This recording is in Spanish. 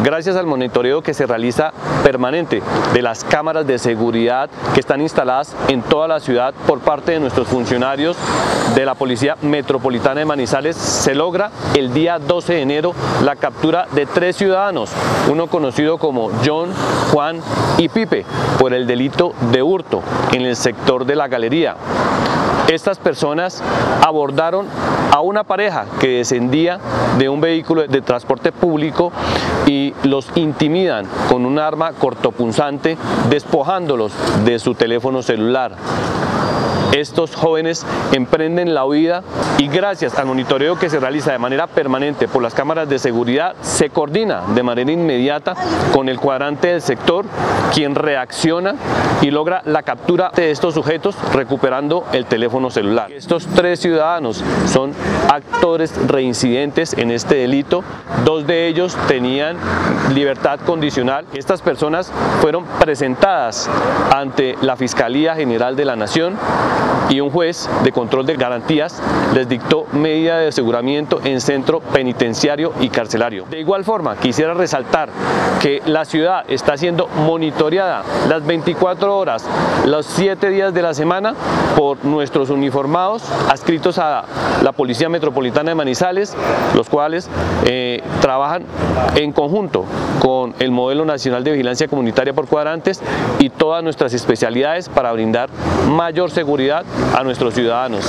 Gracias al monitoreo que se realiza permanente de las cámaras de seguridad que están instaladas en toda la ciudad por parte de nuestros funcionarios de la Policía Metropolitana de Manizales, se logra el día 12 de enero la captura de 3 ciudadanos, uno conocido como John, Juan y Pipe, por el delito de hurto en el sector de la Galería. Estas personas abordaron a una pareja que descendía de un vehículo de transporte público y los intimidan con un arma cortopunzante, despojándolos de su teléfono celular. Estos jóvenes emprenden la huida y gracias al monitoreo que se realiza de manera permanente por las cámaras de seguridad, se coordina de manera inmediata con el cuadrante del sector, quien reacciona y logra la captura de estos sujetos recuperando el teléfono celular. Estos 3 ciudadanos son actores reincidentes en este delito, 2 de ellos tenían libertad condicional. Estas personas fueron presentadas ante la Fiscalía General de la Nación y un juez de control de garantías les dictó medida de aseguramiento en centro penitenciario y carcelario. De igual forma, quisiera resaltar que la ciudad está siendo monitoreada las 24 horas, los 7 días de la semana por nuestros uniformados adscritos a la Policía Metropolitana de Manizales, los cuales trabajan en conjunto con el Modelo Nacional de Vigilancia Comunitaria por Cuadrantes y todas nuestras especialidades para brindar mayor seguridad a nuestros ciudadanos.